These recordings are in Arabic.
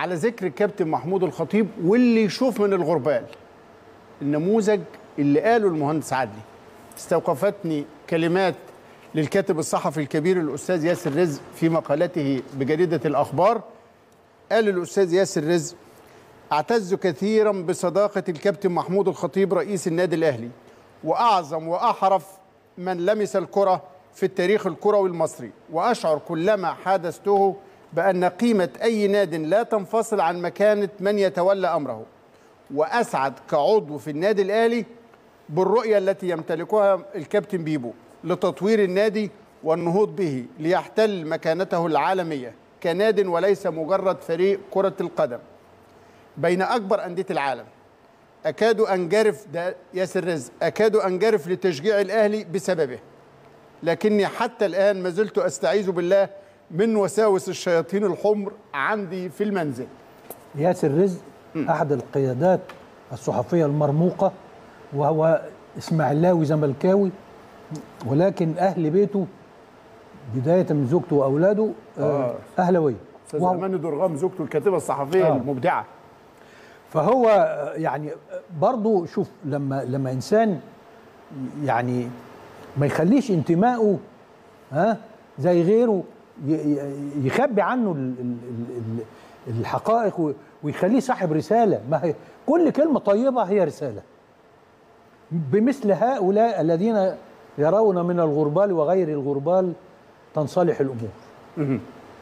على ذكر الكابتن محمود الخطيب واللي يشوف من الغربال النموذج اللي قاله المهندس عدلي، استوقفتني كلمات للكاتب الصحفي الكبير الأستاذ ياسر رزق في مقالته بجريدة الأخبار. قال الأستاذ ياسر رزق: أعتز كثيرا بصداقة الكابتن محمود الخطيب رئيس النادي الأهلي، وأعظم وأحرف من لمس الكرة في التاريخ الكروي المصري، وأشعر كلما حادثته بأن قيمة أي ناد لا تنفصل عن مكانة من يتولى أمره، وأسعد كعضو في النادي الأهلي بالرؤية التي يمتلكها الكابتن بيبو لتطوير النادي والنهوض به ليحتل مكانته العالمية كناد وليس مجرد فريق كرة القدم بين أكبر أندية العالم. أكاد أنجرف، ده ياسر رزق، أكاد أنجرف لتشجيع الأهلي بسببه، لكني حتى الآن ما زلت أستعيذ بالله من وساوس الشياطين الحمر عندي في المنزل. ياسر رزق أحد القيادات الصحفية المرموقة، وهو إسماعيلاوي زملكاوي، ولكن أهل بيته بداية من زوجته وأولاده أهلاوية. أستاذ أمان درغام زوجته الكاتبة الصحفية المبدعة. فهو يعني برضو شوف لما إنسان يعني ما يخليش انتمائه زي غيره يخبي عنه الحقائق ويخليه صاحب رسالة. ما هي كل كلمة طيبة هي رسالة. بمثل هؤلاء الذين يرون من الغربال وغير الغربال تنصلح الأمور.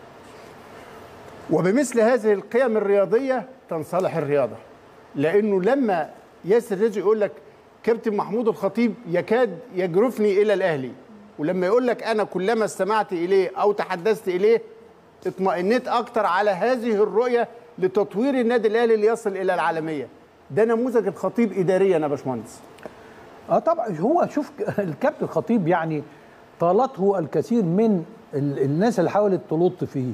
وبمثل هذه القيم الرياضية تنصلح الرياضة، لأنه لما ياسر رزق يقول لك كابتن محمود الخطيب يكاد يجرفني إلى الأهلي، ولما يقول لك أنا كلما استمعت إليه أو تحدثت إليه اطمئنيت أكتر على هذه الرؤية لتطوير النادي الأهلي ليصل إلى العالمية. ده نموذج الخطيب إداريا يا باشمهندس. طبعا هو شوف الكابتن الخطيب يعني طالته الكثير من الناس اللي حاولت تلط فيه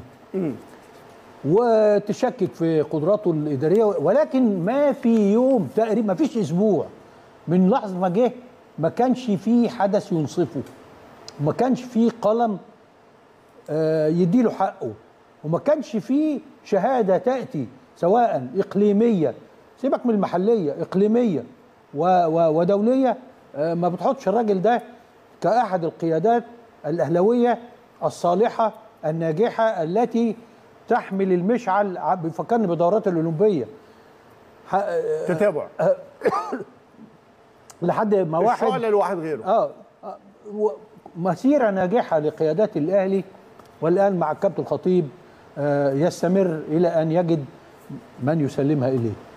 وتشكك في قدراته الإدارية، ولكن ما في يوم تقريبا، ما فيش أسبوع من لحظة ما جه ما كانش فيه حدث ينصفه، وما كانش فيه قلم يديله حقه، وما كانش فيه شهادة تأتي سواء إقليمية، سيبك من المحلية، إقليمية ودولية، ما بتحطش الراجل ده كأحد القيادات الأهلوية الصالحة الناجحة التي تحمل المشعل. بيفكرني بدورات الأولمبية، تتابع لحد ما واحد الشعلة لواحد غيره. مسيرة ناجحة لقيادات الأهلي، والآن مع الكابتن الخطيب يستمر إلى أن يجد من يسلمها إليه.